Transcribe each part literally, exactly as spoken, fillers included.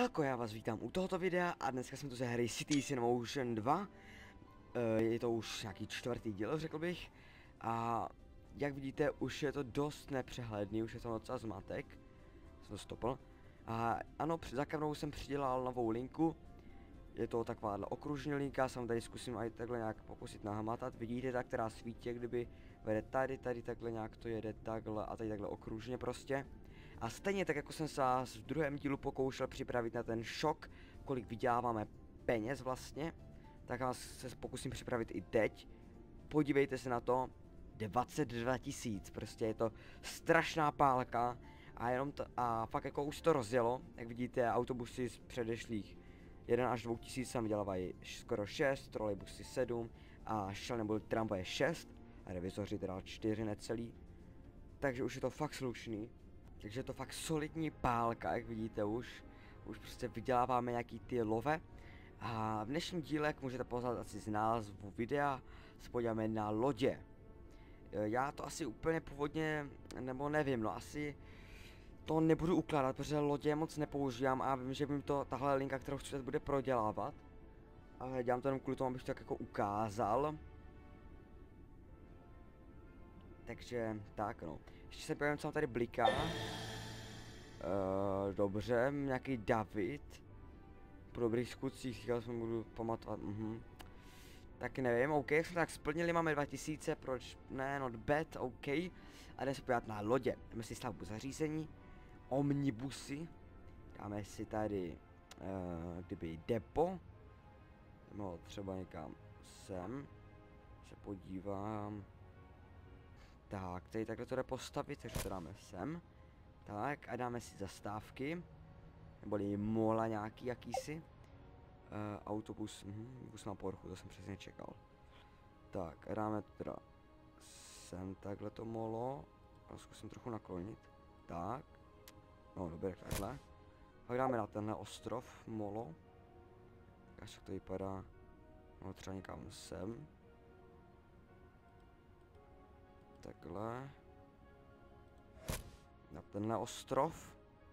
Čelko, já vás vítám u tohoto videa a dneska jsem tu ze hry Cities in Motion dva. E, je to už nějaký čtvrtý díl, řekl bych. A jak vidíte, už je to dost nepřehledný, už je to docela zmatek. Jsem to stopl. A ano, za kamerou jsem přidělal novou linku. Je to takováhle okružní linka, jsem tady zkusím aj takhle nějak pokusit nahmatat. Vidíte ta, která svítí, kdyby vede tady, tady takhle nějak to jede takhle a tady takhle okružně prostě. A stejně tak, jako jsem se vás v druhém dílu pokoušel připravit na ten šok, kolik vyděláváme peněz vlastně, tak vás se pokusím připravit i teď. Podívejte se na to, dvacet dva tisíc, prostě je to strašná pálka a jenom to, a fakt jako už to rozjelo, jak vidíte, autobusy z předešlých jeden až dva tisíc tam vydělávají skoro šest, trolejbusy sedm a šel nebo tramvaje šest a revizoři teda čtyři necelý, takže už je to fakt slušný. Takže je to fakt solidní pálka, jak vidíte už. Už prostě vyděláváme nějaký ty love. A v dnešním díle, jak můžete poznat asi z názvu videa, se podíváme na lodě. Já to asi úplně původně, nebo nevím, no asi to nebudu ukládat, protože lodě moc nepoužívám a vím, že mi to tahle linka, kterou chci, bude prodělávat. Ale dělám to jenom kvůli tomu, abych to tak jako ukázal. Takže tak no. Ještě se podívám, co mám tady bliká. Uh, dobře, nějaký David. Po dobrých skutcích, já jsem budu pamatovat. Uh-huh. Tak nevím, OK, jsme tak splnili, máme dva tisíce, proč ne, not bad, OK. A jdeme se podívat na lodě. Jdeme si stavbu zařízení. Omnibusy. Dáme si tady, uh, kdyby depo. Jdeme ho třeba někam sem. Se podívám. Tak, tady takhle to jde postavit, takže to dáme sem. Tak, a dáme si zastávky. Neboli mola nějaký, jakýsi. Uh, autobus, hm, bus na porchu, to jsem přesně čekal. Tak, a dáme to teda sem takhle to molo. A zkusím trochu naklonit. Tak. No, dobře, takhle. Pak dáme na tenhle ostrov molo. Jak to vypadá. No, třeba někam sem. Takhle. Na tenhle ostrov.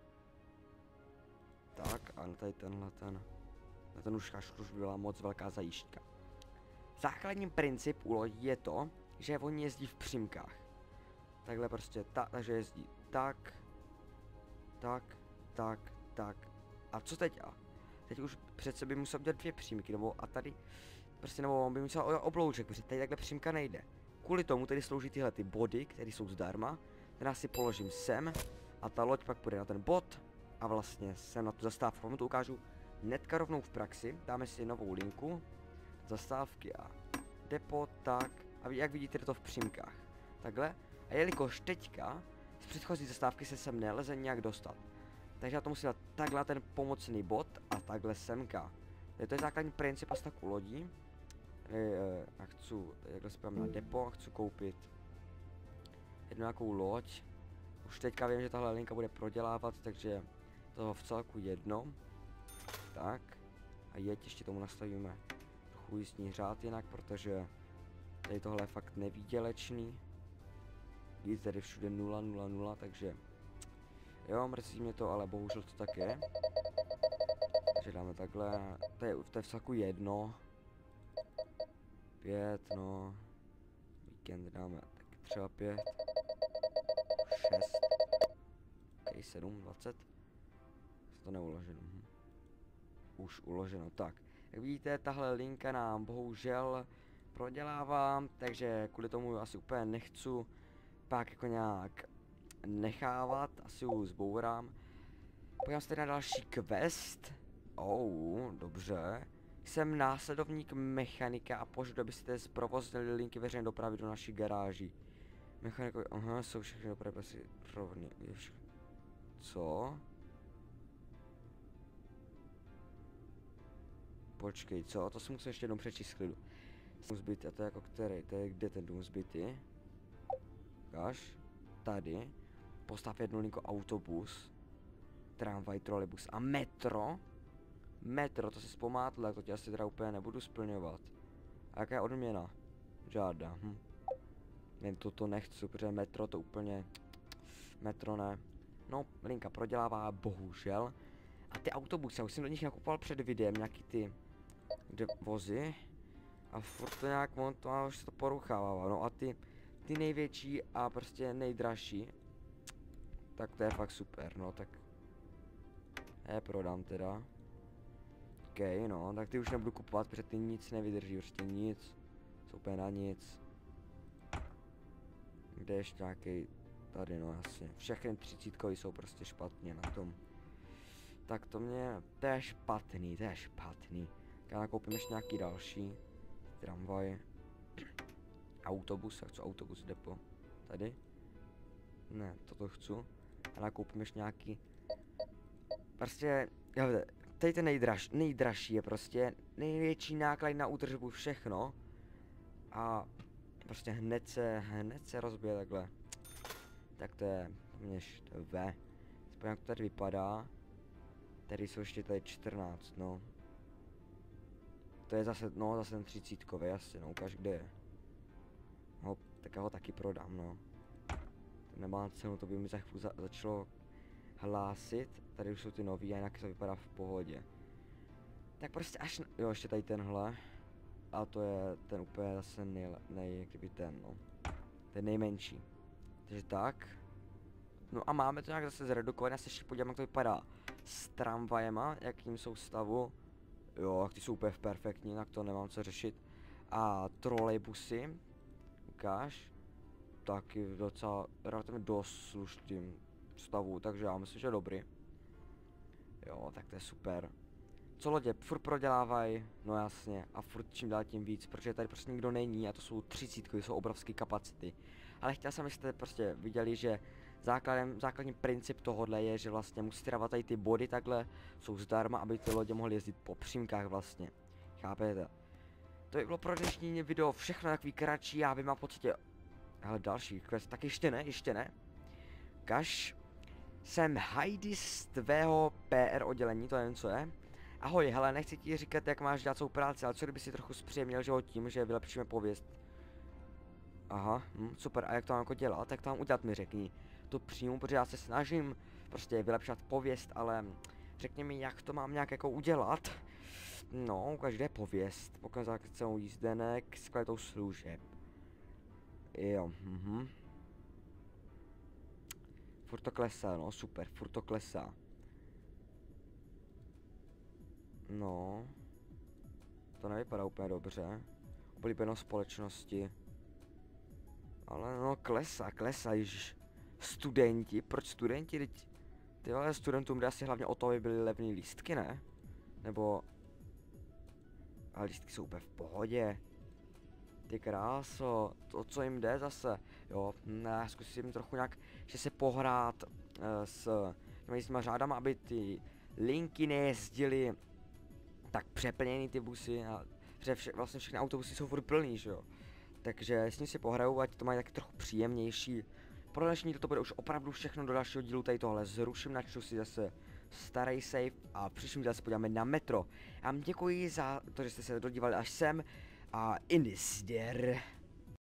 Tak a na tady tenhle ten. Na ten už už byla moc velká zajížďka. Základní princip u lodí je to, že oni jezdí v přímkách. Takhle prostě tak, takže jezdí tak. Tak, tak, tak. A co teď a? Teď už přece by musel dělat dvě přímky, nebo a tady. Prostě nebo on by musel oblouček, protože tady takhle přímka nejde. Kvůli tomu tedy slouží tyhle ty body, které jsou zdarma. Ten já si položím sem a ta loď pak půjde na ten bod a vlastně sem na tu zastávku. Vám to ukážu hnedka rovnou v praxi. Dáme si novou linku, zastávky a depo, tak. A jak vidíte, je to v přímkách. Takhle. A jelikož teďka z předchozí zastávky se sem neleze nějak dostat. Takže já to musím dát takhle ten pomocný bod a takhle semka. To je základní princip asi tak u lodí. Já chci, takhle se na depo a chci koupit jednu nějakou loď. Už teďka vím, že tahle linka bude prodělávat, takže to v celku jedno. Tak. A jeď, ještě tomu nastavíme trochu jízdní řád jinak, protože tady tohle je fakt nevýdělečný. Víc tady všude nula, nula, nula, takže jo, mrzí mě to, ale bohužel to tak je. Takže dáme takhle, to je, to je v celku jedno. Pět, no. Víkend dáme taky třeba pět. Šest. Ok, sedm, dvacet. Je to neuloženo. Hm. Už uloženo, tak. Jak vidíte, tahle linka nám bohužel prodělává, takže kvůli tomu asi úplně nechci pak jako nějak nechávat, asi ho zbourám. Pojďme se tady na další quest. Oh, dobře. Jsem následovník mechanika a požadu, abyste zprovoznili linky veřejné dopravy do naší garáží. Mechanikovi, aha, jsou všechny dopravy asi rovně. Co? Počkej, co? To si musím ještě jednou přečíst klidu. Dům zbytý, a to je jako který? To je kde ten dům zbytý? Ukáž. Tady. Postav jednu linku autobus. Tramvaj, trolejbus a metro. Metro, to se zpomátlo, to tě asi teda úplně nebudu splňovat. A jaká je odměna? Žádná, hm. Jen toto nechci, protože metro to úplně... Metro ne. No, linka prodělává, bohužel. A ty autobusy, já už jsem do nich nakupoval před videem nějaký ty kde vozy. A furt to nějak, on to už se to poruchává, no a ty, ty největší a prostě nejdražší, tak to je fakt super, no tak je prodám teda. OK, no, tak ty už nebudu kupovat, protože ty nic nevydrží, prostě nic, jsou úplně na nic. Kde ještě nějaký, tady no jasně, všechny třicítkový jsou prostě špatně na tom. Tak to mě, to je špatný, to je špatný. Já nakoupím ještě nějaký další. Tramvaj. Autobus, já chci autobus depo. Tady? Ne, toto chci. A nakoupím ještě nějaký. Prostě, jo, tady ten nejdraž, nejdražší je prostě největší náklad na údržbu všechno. A prostě hned se, hned se rozbije takhle. Tak to je, mě štve. Aspoň jak to tady vypadá. Tady jsou ještě tady čtrnáct, no. To je zase, no, zase ten třicítkový, jasně, no, ukáž kde je. No, tak já ho taky prodám, no. To nemá cenu, to by mi za chvíli za začalo hlásit. Tady už jsou ty nový a jinak to vypadá v pohodě. Tak prostě až, na, jo, ještě tady tenhle. A to je ten úplně zase nej, nej kdyby ten, no. Ten nejmenší. Takže tak. No a máme to nějak zase zredukovat, já se ještě podívám, jak to vypadá s tramvajema, jakým jsou stavu. Jo, jak ty jsou úplně perfektní, tak to nemám co řešit. A trolejbusy, ukáž, taky v docela relativně dost slušným stavu, takže já myslím, že dobrý. Jo, tak to je super. Co lodě, furt prodělávají, no jasně, a furt čím dál tím víc, protože tady prostě nikdo není a to jsou třicítky, jsou obrovské kapacity. Ale chtěl jsem, abyste prostě viděli, že základem, základní princip tohohle je, že vlastně musíte dávat tady ty body takhle, jsou zdarma, aby ty lodě mohly jezdit po přímkách vlastně. Chápete? To by bylo pro dnešní video všechno takový kratší, já vím, a v podstatě... Ale další quest, tak ještě ne, ještě ne. Kaž, jsem Heidi z tvého P R oddělení, to nevím co je. Ahoj, hele, nechci ti říkat, jak máš dělat svou práci, ale co kdyby si trochu zpříjemnil život tím, že vylepšíme pověst. Aha, hm, super, a jak to mám jako dělat, tak to mám udělat, mi řekni. To přijmu, protože já se snažím prostě vylepšat pověst, ale řekni mi, jak to mám nějak jako udělat. No, každé pověst, pokazat celou jízdenek s kvalitou služeb. Jo, mhm. Furt to klesá, no, super, furt to klesá. No, to nevypadá úplně dobře. Oblíbenost společnosti. Ale no, klesá, klesá, již. Studenti, proč studenti, teď... Ty vole, studentům jde asi hlavně o to, aby byly levné lístky, ne? Nebo... A lístky jsou úplně v pohodě. Ty kráso, to co jim jde zase, jo, ne, zkusím trochu nějak, že se pohrát uh, s těma řádama, aby ty linky nejezdily tak přeplněný ty busy, a že vše, vlastně všechny autobusy jsou furt plný, že jo. Takže s ním si pohraju, ať to mají taky trochu příjemnější. Pro dnešní to bude už opravdu všechno do dalšího dílu, tady tohle zruším, načtu si zase starý save a v příštím díle se podíváme na metro. Já vám děkuji za to, že jste se dodívali až sem a in this there.